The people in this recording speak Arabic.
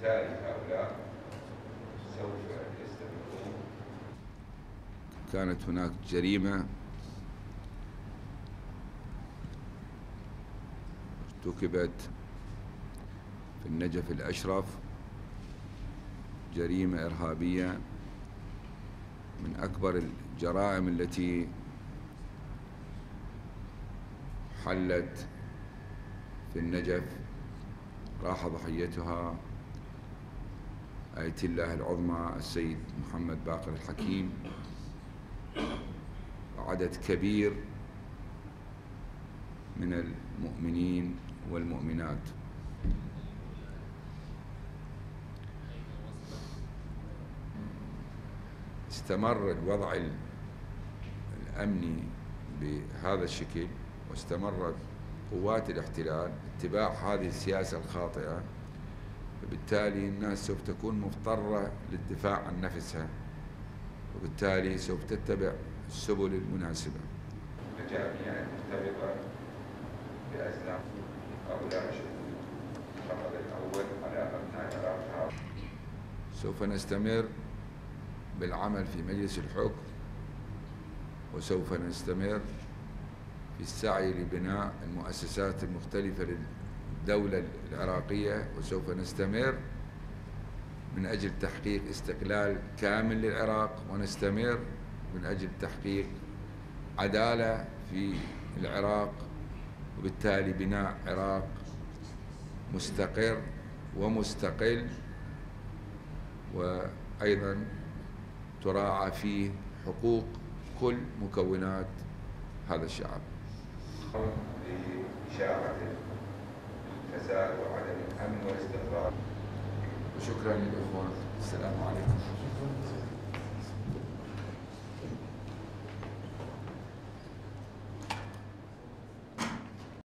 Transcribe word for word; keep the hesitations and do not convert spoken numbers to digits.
وبالتالي هؤلاء سوف يستمرون. كانت هناك جريمة ارتكبت في النجف الأشرف، جريمة إرهابية من أكبر الجرائم التي حلت في النجف. راح ضحيتها آية الله العظمى السيد محمد باقر الحكيم وعدد كبير من المؤمنين والمؤمنات. استمر الوضع الأمني بهذا الشكل، واستمرت قوات الاحتلال اتباع هذه السياسة الخاطئة، وبالتالي الناس سوف تكون مضطرة للدفاع عن نفسها، وبالتالي سوف تتبع السبل المناسبة. مجاميع مرتبطة بأزلام هؤلاء الشهود الأول على أبناء العراق. سوف نستمر بالعمل في مجلس الحكم، وسوف نستمر في السعي لبناء المؤسسات المختلفة للدولة العراقية، وسوف نستمر من أجل تحقيق استقلال كامل للعراق، ونستمر من أجل تحقيق عدالة في العراق، وبالتالي بناء عراق مستقر ومستقل، وأيضا تراعى فيه حقوق كل مكونات هذا الشعب. لإشاعة الفساد وعدم الأمن والاستقرار. وشكرا للإخوان. السلام عليكم.